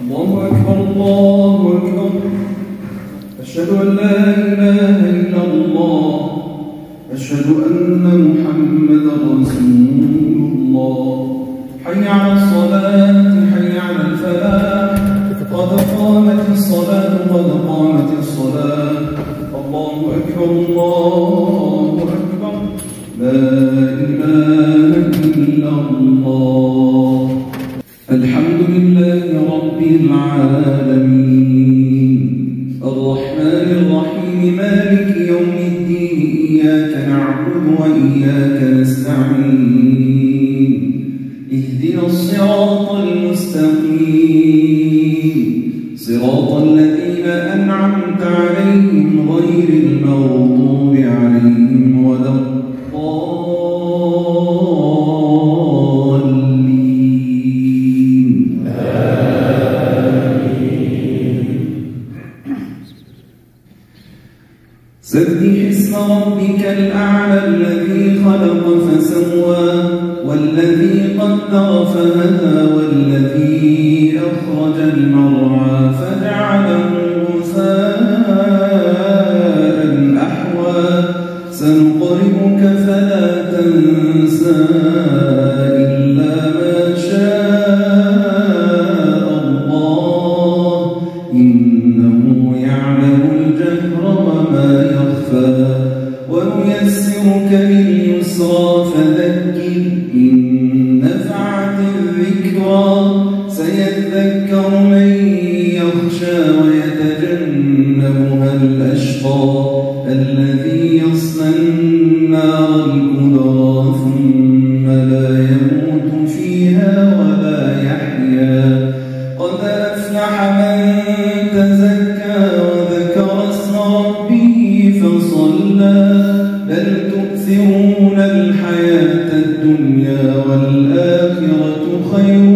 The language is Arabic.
الله أكبر الله أكبر. أشهد أن لا إله إلا الله. أشهد أن محمدا رسول الله. حي على الصلاة حي على الفلاح. قد قامت الصلاة قد قامت الصلاة. الله أكبر الله أكبر. لا إله إلا الله. الحمد لله رب العالمين الرحمن الرحيم مالك يوم الدين إياك نعبد وإياك نستعين اهدنا الصراط المستقيم صراط الذين أنعمت عليهم غير المغضوب عليهم ولا سبح اسم ربك الأعلى الذي خلق فسوى والذي قدر فهدى والذي أخرج المرعى فجعله غثاء أحوى سنقرئك فلا تنسى إلا ما شاء الله إنه يعلم الجهر وما يخفى ونيسرك لليسرى فذكر إن نفعت الذكرى سيذكر من يخشى ويتجنبها الأشقى الذي يصلى النار الكبرى ثم لا يموت فيها ولا يحيا قد أفلح من تزكى وذكر اسم ربه فصلى بل تؤثرون الحياة الدنيا والآخرة خير